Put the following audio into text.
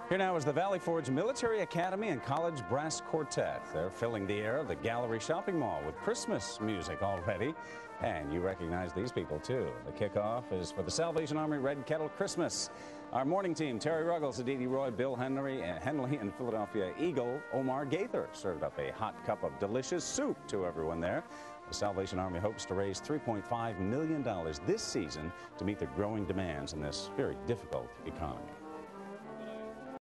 Here now is the Valley Forge Military Academy and College Brass Quartet. They're filling the air of the Gallery Shopping Mall with Christmas music already. And you recognize these people, too. The kickoff is for the Salvation Army Red Kettle Christmas. Our morning team, Terry Ruggles, Aditi Roy, Bill Henley, and Philadelphia Eagle Omar Gaither served up a hot cup of delicious soup to everyone there. The Salvation Army hopes to raise $3.5 million this season to meet the growing demands in this very difficult economy.